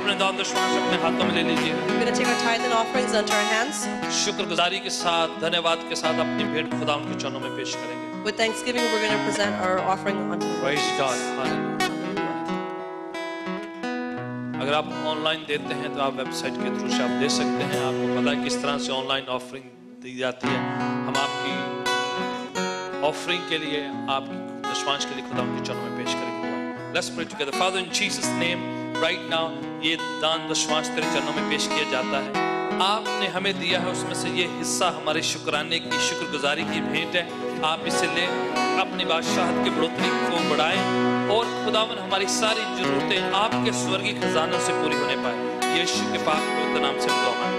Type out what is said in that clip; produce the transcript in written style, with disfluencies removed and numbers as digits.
अपने दान दशमांश अपने हाथों में ले लीजिए। We're going to take our tithe and offerings into our hands. शुक्रगुजारी के साथ, धन्यवाद के साथ अपनी भेंट खुदा उनके चरणों में पेश करेंगे। With thanksgiving, we're going to present our offering unto the Lord. Praise God. Hallelujah. अगर आप ऑनलाइन देते हैं तो आप वेबसाइट के थ्रू से आप दे सकते हैं। आपको पता है किस तरह से ऑनलाइन ऑफरिंग दी जाती है। हम आपकी ऑफरिंग के लिए, आपकी दशमांश के लिए खुदा उनके चरणों में पेश करेंगे। Let's pray together. Father, in Jesus' name, right now, ये दान दशमांश तेरे चरणों में पेश किया जाता है। आपने हमें दिया है, उसमें से ये हिस्सा हमारे शुक्राने की, शुक्रगुजारी की भेंट है। आप इसे ले अपनी बादशाहत की बढ़ोतरी को बढ़ाएं और खुदावन हमारी सारी जरूरतें आपके स्वर्गीय खजानों से पूरी होने पाए। यीशु के पाक पवित्र नाम से दुआ मांगते हैं।